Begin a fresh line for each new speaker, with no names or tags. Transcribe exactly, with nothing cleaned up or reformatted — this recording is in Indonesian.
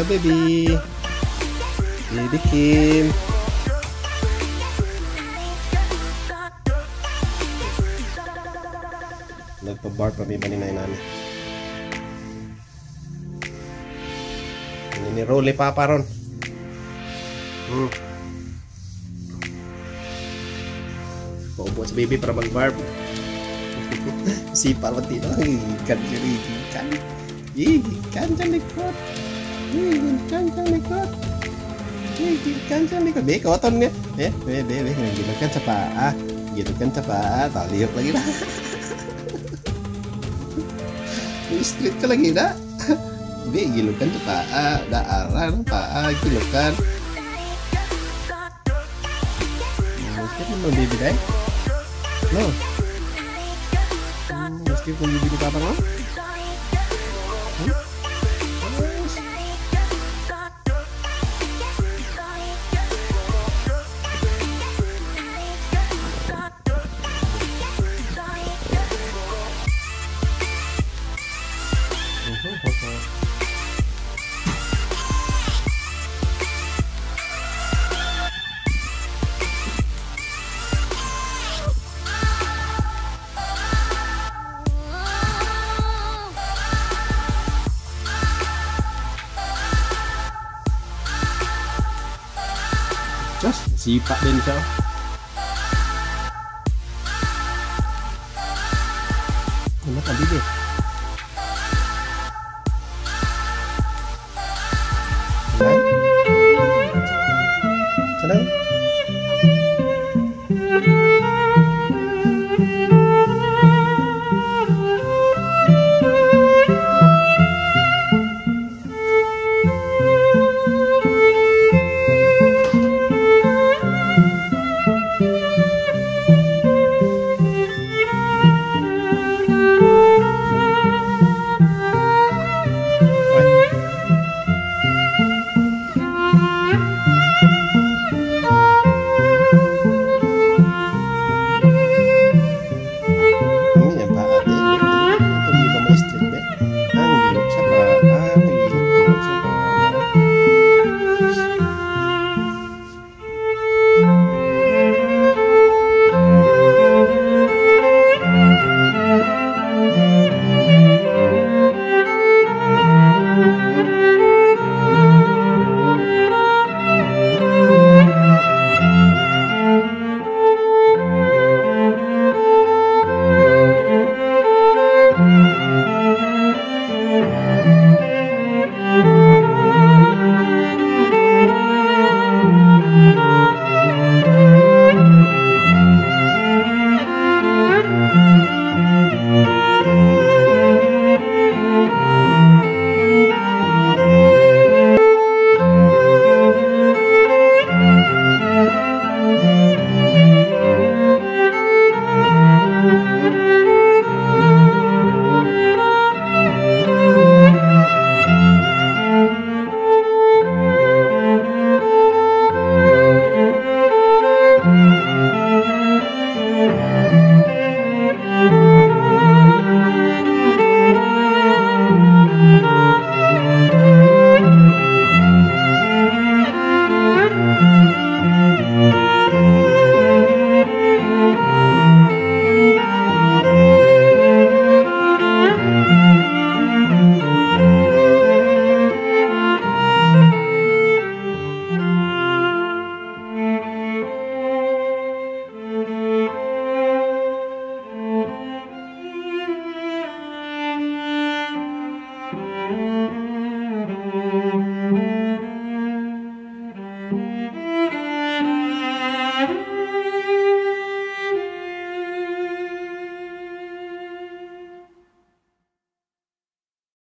baby. Dibikin. Nagpa-bark kami maninay namin. Ini ni Rolly Papa ron. Hmm. Paupo sa baby para mag-barb. Sipal pati no. Ikan jadi ikan. Ikan dyan likod. Ikan dyan likod. Ikan dyan likod. Be, koton nga. Eh, be, be, be. Gilukan sa paa. Gilukan sa paa. Taliyok lagi na. Street ka lagi na. Be, gilukan sa paa. Daaran, paa, gilukan. Mungkin memang baby day. No. Meski pun bibi apa no? Hmm? Just sipak din siya. Ano ka bibi? Senang? Senang?